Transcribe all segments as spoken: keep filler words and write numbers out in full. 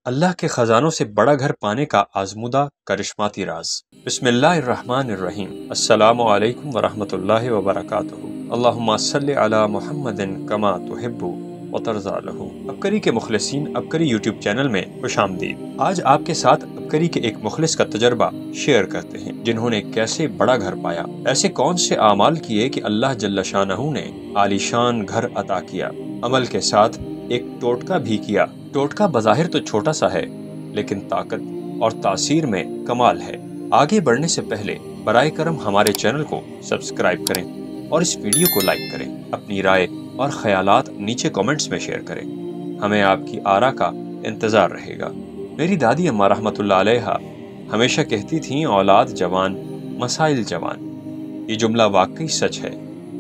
اللہ کے خزانوں سے بڑا گھر پانے کا آزمودہ کرشماتی راز۔ بسم اللہ الرحمن الرحیم۔ السلام علیکم ورحمۃ اللہ وبرکاتہ۔ اللہم صلی علی محمد کما تحب وترضی لہ۔ ابکری کے مخلصین ابکری یوٹیوب چینل میں خوش آمدید۔ آج آپ کے ساتھ ابکری کے ایک مخلص کا تجربہ شیئر کرتے ہیں، جنہوں نے کیسے بڑا گھر پایا، ایسے کون سے اعمال کیے کہ اللہ جل شانہ نے عالی شان گھر عطا کیا، عمل کے ساتھ ایک ٹوٹکا بھی کیا۔ ٹوٹکا بظاہر تو چھوٹا سا ہے، لیکن طاقت اور تاثیر میں کمال ہے۔ آگے بڑھنے سے پہلے برائے کرم ہمارے چینل کو سبسکرائب کریں اور اس ویڈیو کو لائک کریں۔ اپنی رائے اور خیالات نیچے کومنٹس میں شیئر کریں، ہمیں آپ کی آرا کا انتظار رہے گا۔ میری دادی اماں رحمۃ اللہ علیہا ہمیشہ کہتی تھیں، اولاد جوان مسائل جوان۔ یہ جملہ واقعی سچ ہے۔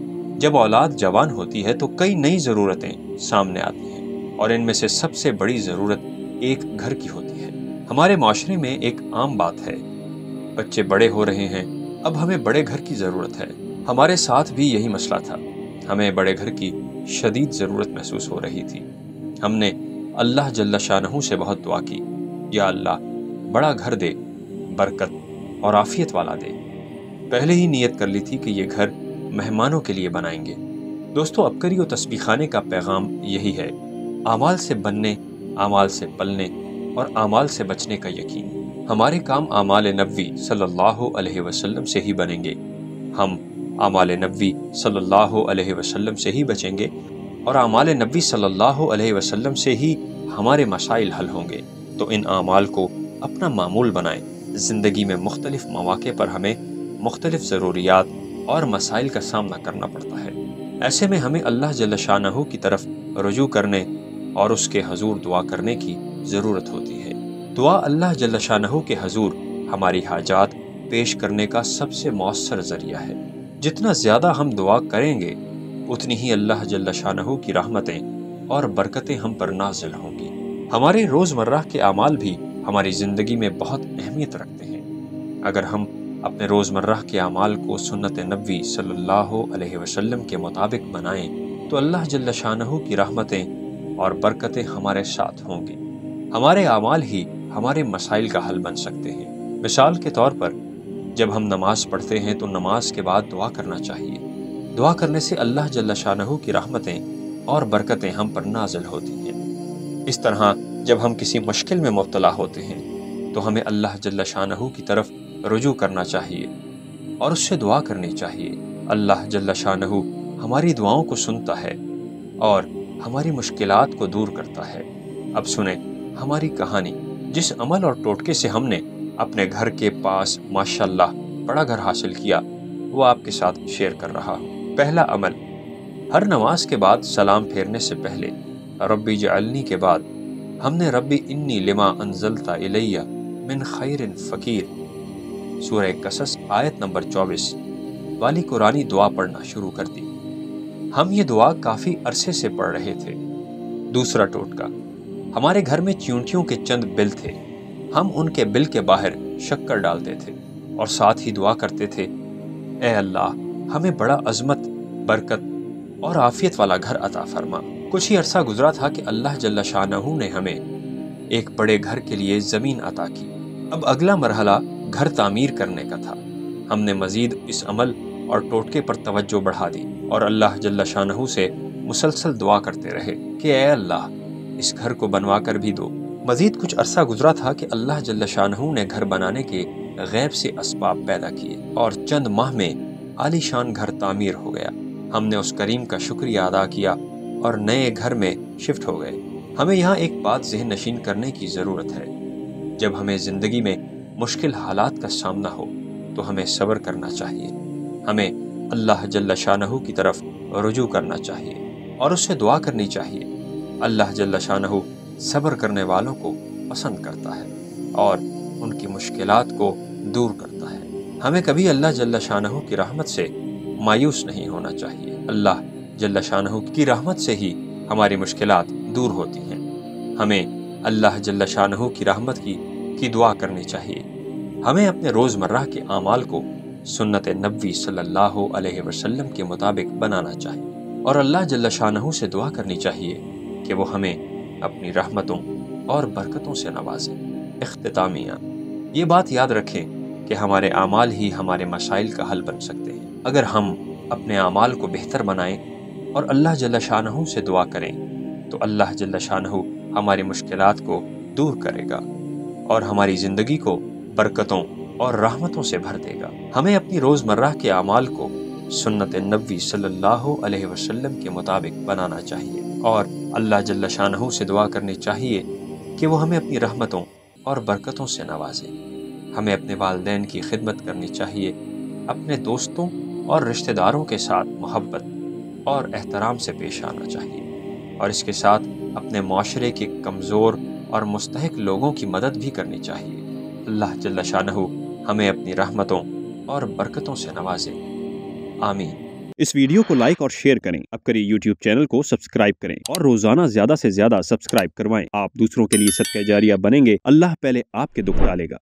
جب اولاد جوان ہوتی ہے تو کئی نئی ضرورتیں سامنے آتی ہیں، اور ان میں سے سب سے بڑی ضرورت ایک گھر کی ہوتی ہے۔ ہمارے معاشرے میں ایک عام بات ہے، بچے بڑے ہو رہے ہیں، اب ہمیں بڑے گھر کی ضرورت ہے۔ ہمارے ساتھ بھی یہی مسئلہ تھا، ہمیں بڑے گھر کی شدید ضرورت محسوس ہو رہی تھی۔ ہم نے اللہ جل شانہ سے بہت دعا کی، یا اللہ بڑا گھر دے، برکت اور عافیت والا دے۔ پہلے ہی نیت کر لی تھی کہ یہ گھر مہمانوں کے لیے بنائیں گے۔ دوستو، ابکری و تسبیح خانے کا پیغام یہی ہے، اعمال سے بننے، اعمال سے پلنے اور اعمال سے بچنے کا یقین۔ ہمارے کام اعمال نبوی صلی اللہ علیہ وسلم سے ہی بنیں گے، ہم اعمال نبوی صلی اللہ علیہ وسلم سے ہی بچیں گے، اور اعمال نبوی صلی اللہ علیہ وسلم سے ہی ہمارے مسائل حل ہوں گے۔ تو ان اعمال کو اپنا معمول بنائیں۔ زندگی میں مختلف مواقع پر ہمیں مختلف ضروریات اور مسائل کا سامنا کرنا پڑتا ہے۔ ایسے میں ہمیں اللہ جل شانہ کی طرف رجوع کرنے اور اس کے حضور دعا کرنے کی ضرورت ہوتی ہے۔ دعا اللہ جل شانہ کے حضور ہماری حاجات پیش کرنے کا سب سے مؤثر ذریعہ ہے۔ جتنا زیادہ ہم دعا کریں گے، اتنی ہی اللہ جل شانہ کی رحمتیں اور برکتیں ہم پر نازل ہوں گی۔ ہمارے روزمرہ کے اعمال بھی ہماری زندگی میں بہت اہمیت رکھتے ہیں۔ اگر ہم اپنے روزمرہ کے اعمال کو سنت نبوی صلی اللہ علیہ وسلم کے مطابق بنائیں تو اللہ جل شانہ کی رحمتیں اور برکتیں ہمارے ساتھ ہوں گی۔ ہمارے اعمال ہی ہمارے مسائل کا حل بن سکتے ہیں۔ مثال کے طور پر، جب ہم نماز پڑھتے ہیں تو نماز کے بعد دعا کرنا چاہیے۔ دعا کرنے سے اللہ جل شانہ کی رحمتیں اور برکتیں ہم پر نازل ہوتی ہیں۔ اس طرح جب ہم کسی مشکل میں مبتلا ہوتے ہیں تو ہمیں اللہ جل شانہ کی طرف رجوع کرنا چاہیے اور اس سے دعا کرنی چاہیے۔ اللہ جل شانہ ہماری دعاؤں کو سنتا ہے اور ہماری مشکلات کو دور کرتا ہے۔ اب سنیں ہماری کہانی، جس عمل اور ٹوٹکے سے ہم نے اپنے گھر کے پاس ماشاءاللہ بڑا گھر حاصل کیا، وہ آپ کے ساتھ شیئر کر رہا ہوں۔ پہلا عمل، ہر نماز کے بعد سلام پھیرنے سے پہلے ربی جعلنی کے بعد ہم نے ربی انی لما انزلت الی من خیر فقیر سورہ قصص آیت نمبر چوبیس والی قرآنی دعا پڑھنا شروع کر دی۔ ہم یہ دعا کافی عرصے سے پڑھ رہے تھے۔ دوسرا ٹوٹکا، ہمارے گھر میں چیونٹیوں کے چند بل تھے، ہم ان کے بل کے باہر شکر ڈالتے تھے اور ساتھ ہی دعا کرتے تھے، اے اللہ ہمیں بڑا عظمت، برکت اور عافیت والا گھر عطا فرما۔ کچھ ہی عرصہ گزرا تھا کہ اللہ جل شانہ نے ہمیں ایک بڑے گھر کے لیے زمین عطا کی۔ اب اگلا مرحلہ گھر تعمیر کرنے کا تھا۔ ہم نے مزید اس عمل اور ٹوٹکے پر توجہ بڑھا دی اور اللہ جل شانہ سے مسلسل دعا کرتے رہے کہ اے اللہ اس گھر کو بنوا کر بھی دو۔ مزید کچھ عرصہ گزرا تھا کہ اللہ جل شانہ نے گھر بنانے کے غیب سے اسباب پیدا کیے اور چند ماہ میں عالی شان گھر تعمیر ہو گیا۔ ہم نے اس کریم کا شکریہ ادا کیا اور نئے گھر میں شفٹ ہو گئے۔ ہمیں یہاں ایک بات ذہن نشین کرنے کی ضرورت ہے، جب ہمیں زندگی میں مشکل حالات کا سامنا ہو تو ہمیں صبر کرنا چاہیے، ہمیں اللہ جل شانہ کی طرف رجوع کرنا چاہیے اور اس سے دعا کرنی چاہیے۔ اللہ جل شانہ صبر کرنے والوں کو پسند کرتا ہے اور ان کی مشکلات کو دور کرتا ہے۔ ہمیں کبھی اللہ جل شانہ کی رحمت سے مایوس نہیں ہونا چاہیے۔ اللہ جل شانہ کی رحمت سے ہی ہماری مشکلات دور ہوتی ہیں۔ ہمیں اللہ جل شانہ کی رحمت کی کی دعا کرنی چاہیے۔ ہمیں اپنے روزمرہ کے اعمال کو سنت نبوی صلی اللہ علیہ وسلم کے مطابق بنانا چاہیے اور اللہ جل شانہ سے دعا کرنی چاہیے کہ وہ ہمیں اپنی رحمتوں اور برکتوں سے نوازے۔ اختتامیہ، یہ بات یاد رکھیں کہ ہمارے اعمال ہی ہمارے مسائل کا حل بن سکتے ہیں۔ اگر ہم اپنے اعمال کو بہتر بنائیں اور اللہ جل شانہ سے دعا کریں تو اللہ جل شانہ ہماری مشکلات کو دور کرے گا اور ہماری زندگی کو برکتوں اور رحمتوں سے بھر دے گا۔ ہمیں اپنی روزمرہ کے اعمال کو سنت نبوی صلی اللہ علیہ وسلم کے مطابق بنانا چاہیے اور اللہ جل شانہ سے دعا کرنی چاہیے کہ وہ ہمیں اپنی رحمتوں اور برکتوں سے نوازے۔ ہمیں اپنے والدین کی خدمت کرنی چاہیے، اپنے دوستوں اور رشتہ داروں کے ساتھ محبت اور احترام سے پیش آنا چاہیے، اور اس کے ساتھ اپنے معاشرے کے کمزور اور مستحق لوگوں کی مدد بھی کرنی چاہیے۔ اللہ جل شانہ ہمیں اپنی رحمتوں اور برکتوں سے نوازے، آمین۔ اس ویڈیو کو لائک اور شیئر کریں، اب کریں یوٹیوب چینل کو سبسکرائب کریں اور روزانہ زیادہ سے زیادہ سبسکرائب کروائیں۔ آپ دوسروں کے لیے صدقہ جاریہ بنیں گے، اللہ پہلے آپ کے دکھ ڈالے گا۔